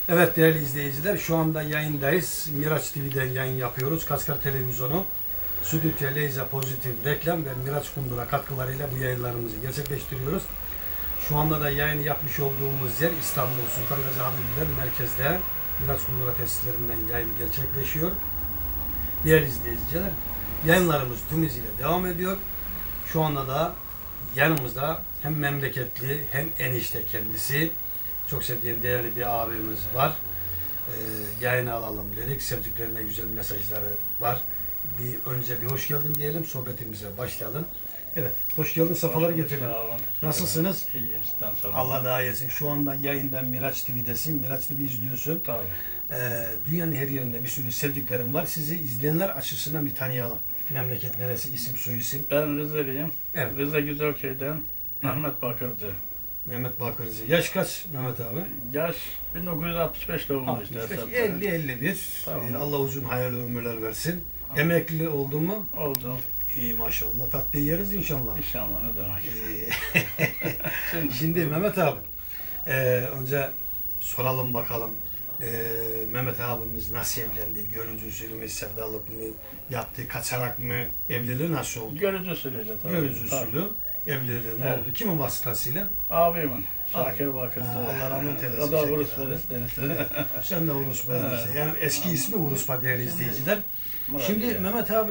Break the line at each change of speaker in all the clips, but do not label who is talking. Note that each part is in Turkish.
Evet değerli izleyiciler, şu anda yayındayız. Miraç TV'den yayın yapıyoruz. Kaskar Televizyonu, Südütye, Leyza Pozitif Reklam ve Miraç Kundura katkılarıyla bu yayınlarımızı gerçekleştiriyoruz. Şu anda da yayını yapmış olduğumuz yer İstanbul Sultan Gazi Habibler merkezde Miraç Kundura tesislerinden yayın gerçekleşiyor. Değerli izleyiciler, yayınlarımız tüm hızıyla devam ediyor. Şu anda da yanımızda hem memleketli hem enişte kendisi, çok sevdiğim değerli bir abimiz var. Yayına alalım dedik. Sevdiklerine güzel mesajları var. Önce bir hoş geldin diyelim. Sohbetimize başlayalım. Evet. Hoş geldin. Safalar getirdin. Nasılsınız?
İyiyim. Sizden sonra.
Allah daha iyisin. Şu anda yayından Miraç TV'desin. Miraç TV izliyorsun.
Tabii.
Dünyanın her yerinde bir sürü sevdiklerim var. Sizi izleyenler açısından bir tanıyalım. Memleket neresi? İsim, soy isim.
Ben Rizeliyim.
Evet.
Rize Güzelköy'den Mehmet Bakırcı.
Mehmet Bakırcı. Yaş kaç Mehmet abi?
Yaş 1965 doğumlu işte.
50-51.
Tamam.
Allah uzun hayırlı ömürler versin. Emekli oldun mu?
Oldu.
İyi maşallah. Tatlı yeriz inşallah.
İnşallah ne demek.
Şimdi Mehmet abi, önce soralım bakalım. Mehmet abimiz nasıl evlendi? Görücü usulü mü, sevdalık mı, yaptı, kaçarak mı? Evliliği nasıl oldu?
Görücü usulüyle tabii.
Görücü usulü evliliği ne
Evet.
oldu? Kimin vasıtasıyla?
Abimin. Şakir Bakırcı.
Allah rahmet eylesin.
O da
Şakir
Urus
abi.
Perestenizi.
Sen de Uruspa işte. Yani eski ismi Uruspa değerli izleyiciler.
Muradiye.
Şimdi Mehmet abi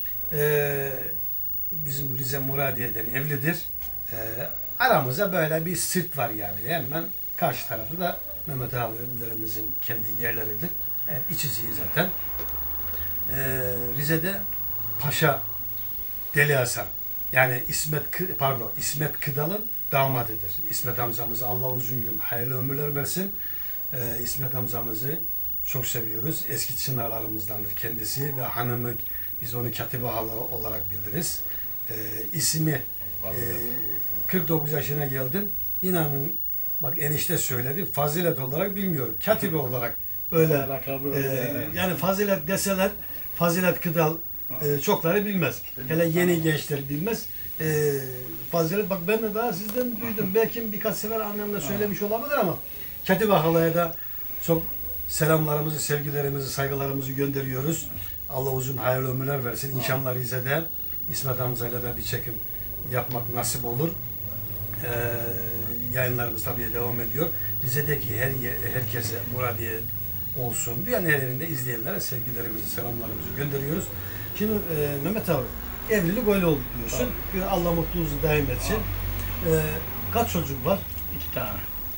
bizim Rize Muradiye'den evlidir. Aramıza böyle bir sırt var yani. Hemen karşı tarafı da Mehmet abilerimizin kendi yerleridir. Hep iç içeyiz zaten. Rize'de Paşa Deli Hasan, yani İsmet Kıdal'ın damadıdır. İsmet amcamızı Allah uzun gün hayırlı ömürler versin. İsmet amcamızı çok seviyoruz. Eski çınarlarımızdandır kendisi ve hanımı, biz onu Katibe Hala olarak biliriz. İsmi 49 yaşına geldim. İnanın bak enişte söyledi. Fazilet olarak bilmiyorum. Katibe olarak öyle
Lakabı öyle.
yani fazilet deseler Fazilet Kıdal çokları bilmez. Hele yeni gençler bilmez. Fazilet bak ben de daha sizden duydum. Belki birkaç sefer annemle söylemiş olabilir ama Katibe Hala'ya da çok selamlarımızı, sevgilerimizi, saygılarımızı gönderiyoruz. Allah uzun hayırlı ömürler versin. İnşallah Rize'de İsmet amcayla da bir çekim yapmak nasip olur. Yayınlarımız tabii devam ediyor. Rize'deki herkese Muradiye olsun. Dünyanın her yerinde izleyenlere sevgilerimizi, selamlarımızı gönderiyoruz. Şimdi Mehmet abi, evlilik öyle oldu diyorsun. Allah mutluluğunuzu daim etsin. Kaç çocuk var?
2 tane.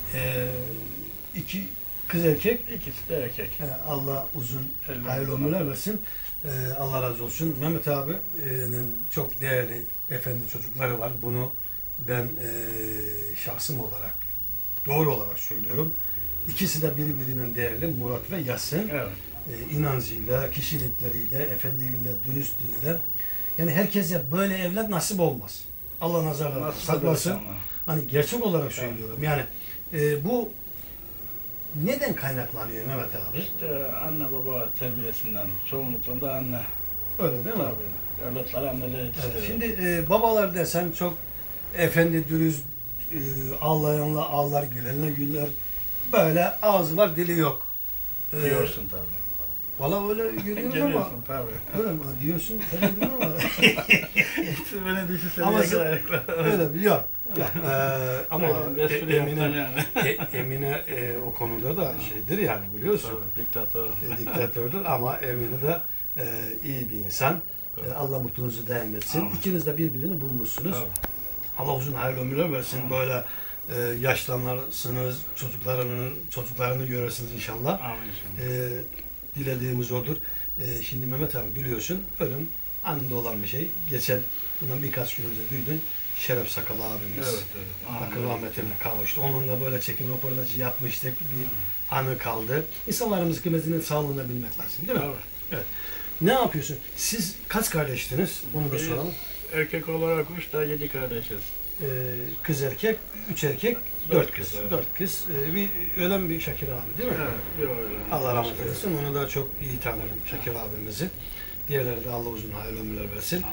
2 kız erkek.
İkisi de erkek.
Allah uzun
Ellerine
hayırlı ömürler versin. Allah razı olsun. Mehmet abinin çok değerli efendi çocukları var. Bunu ben şahsım olarak, doğru olarak söylüyorum. İkisi de birbirinden değerli, Murat ve Yasin.
Evet.
İnancıyla, kişilikleriyle, efendiliğiyle, dürüstlüğüyle. Yani herkese böyle evlat nasip olmaz. Allah nazarlardan
Nasıl
saklasın.
ama.
Hani gerçek olarak söylüyorum. Yani bu neden kaynaklanıyor Mehmet abi?
İşte anne baba terbiyesinden, çoğunlukla anne.
Öyle değil mi?
Tabii. Evlatlar anneler yetiştiriyor.
Evet. Şimdi babalar desen çok efendi, dürüst, ağlayanla ağlar, gülenle güler. Böyle ağzı var, dili yok.
Diyorsun tabii.
Valla öyle görüyorum ama.
Geliyorsun tabii.
Öyle mi? Diyorsun demedim ama.
İşte beni düşünsene
Ama
yakın ayaklar.
öyle mi? Yok. Ama
Espri yaptım yani.
Emine o konuda da şeydir yani biliyorsun.
Tabii, diktatör.
Diktatördür ama Emine de iyi bir insan. Allah mutluluğunuzu daim etsin.
Amin.
İkiniz de birbirini bulmuşsunuz.
Tabii.
Allah uzun hayırlı ömürler versin.
Amin.
Böyle yaşlanırsınız, çocuklarını görürsünüz inşallah.
Amin inşallah.
Dilediğimiz odur. Şimdi Mehmet abi biliyorsun ölüm anında olan bir şey. Bundan birkaç gün önce duydun. Şeref Sakal abimiz.
Evet, evet.
Akıl rahmetine kavuştu. Onunla böyle çekim röportajı yapmıştık. Bir anı kaldı. İnsanlarımız kıymetinin sağlığını bilmek lazım değil mi?
Tabii.
Evet. Ne yapıyorsun? Siz kaç kardeştiniz? Bunu da
Biz
soralım.
erkek olarak 3 daha 7 kardeşiz.
Kız erkek, 3 erkek, 4 kız.
evet.
4 kız. Ölen bir Şakir abi değil mi?
Evet, bir öyle.
Allah rahmet eylesin. Onu da çok iyi tanırım Şakir abimizi. Diğerleri de Allah uzun hayırlı ömürler versin.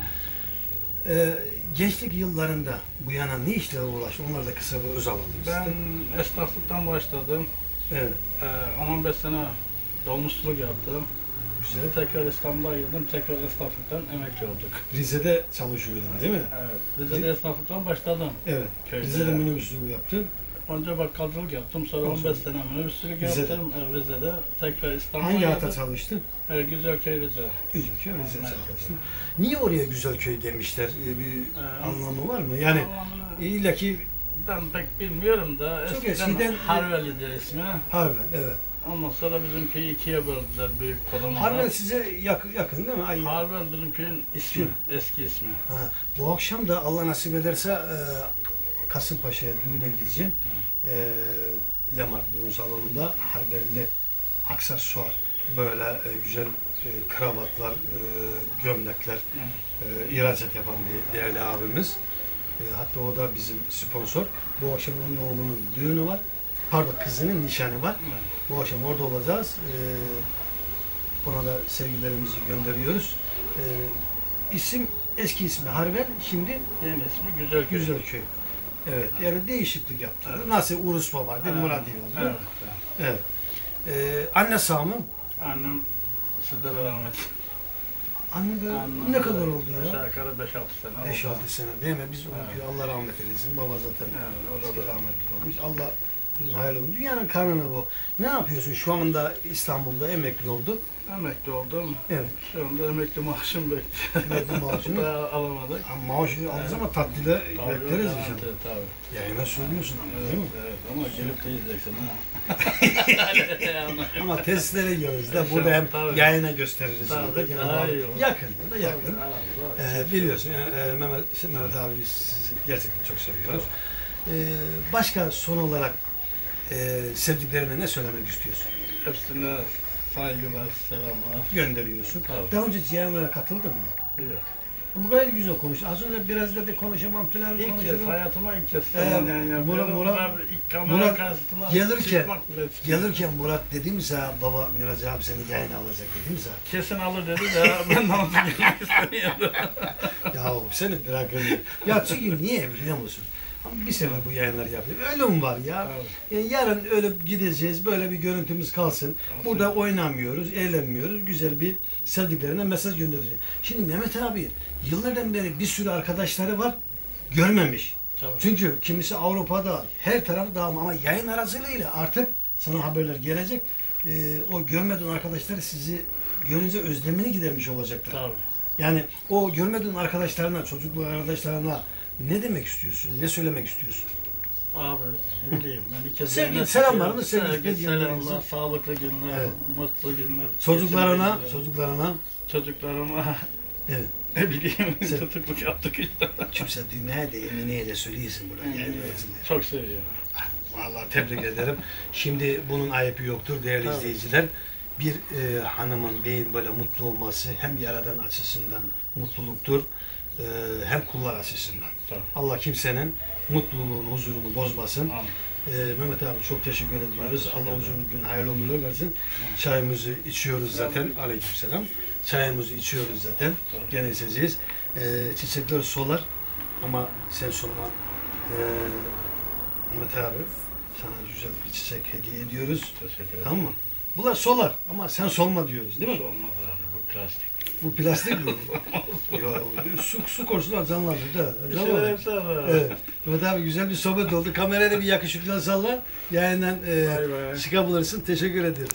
Gençlik yıllarında bu yana ne işlere uğraştın? Onları da kısa bir öz alalım.
Ben esnaflıktan başladım.
Evet.
10-15 sene dolmuşçuluk yaptım.
Güzel.
Tekrar İstanbul'a girdim. Tekrar esnaflıktan emekli olduk.
Rize'de çalışıyordun değil mi?
Evet. Rize'de esnaflıktan başladım.
Evet.
Köyde.
Rize'de minibüsçülük yaptın.
Önce bakkalcılık yaptım. Sonra
Olsun.
15 sene minibüsçülük
Rize'de.
yaptım. Rize'de. Tekrar İstanbul'a
Hangi hata
geldim.
çalıştın?
Güzelköy Rize.
Güzelköy, Rize
Evet.
çalıştın. Niye oraya Güzelköy demişler? Bir anlamı var mı? Yani
Anlamını
illa ki
ben pek bilmiyorum da
Çok
eskiden
eskiden-
Harveli'de ismi.
Harvel, evet.
Ondan sonra bizim köyü ikiye böldüler büyük kodamanlar.
Harvel size yakın değil mi? Ay,
Harvel bizim köyün ismi, eski ismi.
ha, bu akşam da Allah nasip ederse Kasımpaşa'ya düğüne gideceğim. Lemar düğün salonunda Harvelli aksesuar, böyle güzel kravatlar, gömlekler ihracat yapan bir değerli abimiz. Hatta o da bizim sponsor. Bu akşam onun oğlunun düğünü var. Pardon, kızının nişanı var. Bu akşam orada olacağız. Ona da sevgilerimizi gönderiyoruz. İsim, eski ismi Harvel, şimdi
Yeni ismi Güzelköy.
Güzelköy. Evet, yani değişiklik yaptı. Nasıl Uruspa vardı, Muradiye oldu.
Evet.
Evet. Anne sağ mı?
Annem sizlere rahmet.
Anne de
Annem
ne kadar
de
oldu ya?
Aşağı yukarı 5-6 sene
5-6
oldu.
sene değil mi? Biz Allah rahmet eylesin. Baba zaten
Evet, o da
eski
da.
rahmetli olmuş. Allah hayırlı olsun. Dünyanın kanunu bu. Ne yapıyorsun? Şu anda İstanbul'da emekli oldun.
Emekli oldum.
Evet.
Şu anda emekli maaşım bekliyor.
Emekli maaşını.
Daha alamadık.
Maaşı alırız ama tatlıyla bekleriz
garanti,
inşallah.
tabii.
Yayına söylüyorsun ama değil mi?
Evet, ama gelip de izleyeceksin ha.
Ama testlere gidiyoruz da burada hem
Tabii.
yayına gösteririz.
Tabii,
burada. Gene
daha
var.
iyi olur.
Yakın, burada yakın.
Evet,
Biliyorsun Mehmet abi biz sizi gerçekten çok seviyoruz. Başka son olarak sevdiklerine ne söylemek istiyorsun?
hepsine saygılar, selamlar.
Gönderiyorsun.
Tabii.
Daha önce yayınlara katıldın mı?
Yok.
Ama gayet güzel konuş. Az önce biraz da konuşamam falan
İlk kez,
konuşurum.
hayatıma ilk kez yani yapıyorum.
Murat-
Ben ilk kamera
Murat
karşısına
gelirken-
çıkmak bile istiyorum.
Gelirken Murat dedi mi sana, baba Miraç abi seni yayına alacak dedi mi sana?
Kesin alır dedi de ben nasıl gelmek istemiyorum.
Ya seni bırakın. Ya çünkü niye biliyor musun? Ama bir sefer bu yayınları yapıyor. Ölüm var ya. Yarın ölüp gideceğiz. Böyle bir görüntümüz kalsın. Burada oynamıyoruz, eğlenmiyoruz. Güzel bir sevdiklerine mesaj göndereceğiz. Şimdi Mehmet abi yıllardan beri bir sürü arkadaşları var. Görmemiş.
Tabii.
Çünkü kimisi Avrupa'da, her taraf dağım ama yayın aracılığıyla artık sana haberler gelecek. O görmediğin arkadaşlar sizi görünce özlemini gidermiş olacaktır.
Tabii.
Yani o görmediğin arkadaşlarına, çocukluk arkadaşlarına ne demek istiyorsun, ne söylemek istiyorsun?
Abi ne diyeyim ben ilk kez
Sevgi,
yayına
selamlarını,
çıkıyorum.
sevgi,
Selamlar,
sevgilerinizi.
sağlıklı günler,
Evet.
mutlu günler.
Çocuklarına,
Geçirmek
çocuklarına,
çocuklarıma
evet.
ne bileyim
Sen-
tutukluk yaptık işte.
Kimse düğmeye de Emine'ye de söylüyorsun burada yayın aracılığıyla.
Çok seviyorum.
Vallahi tebrik ederim. Şimdi bunun ayıbı yoktur değerli
Tabii.
izleyiciler. Bir hanımın, beyin böyle mutlu olması hem yaradan açısından mutluluktur, hem kullar açısından.
Tabii.
Allah kimsenin mutluluğunu, huzurunu bozmasın.
Amin.
Mehmet abi çok teşekkür ediyoruz.
teşekkür
Allah
ederim.
uzun gün hayırlı ömürler versin. Çayımızı içiyoruz zaten. Aleykümselam. Çayımızı içiyoruz zaten.
Evet.
Gene içeceğiz. Çiçekler solar ama sen solma. Mehmet abi sana güzel bir çiçek hediye ediyoruz.
Teşekkür ederim.
Tamam mı? Bunlar solar ama sen solma diyoruz değil mi?
Hiç olmaz abi bu plastik.
Bu plastik mi? Yok, su korusunlar canlanır da.
Şöyle yapsana.
Evet. Mehmet abi güzel bir sohbet oldu. Kamerayla bir yakışıklı salla. Yayından
Bay bay.
çıkabilirsin. Teşekkür ederim.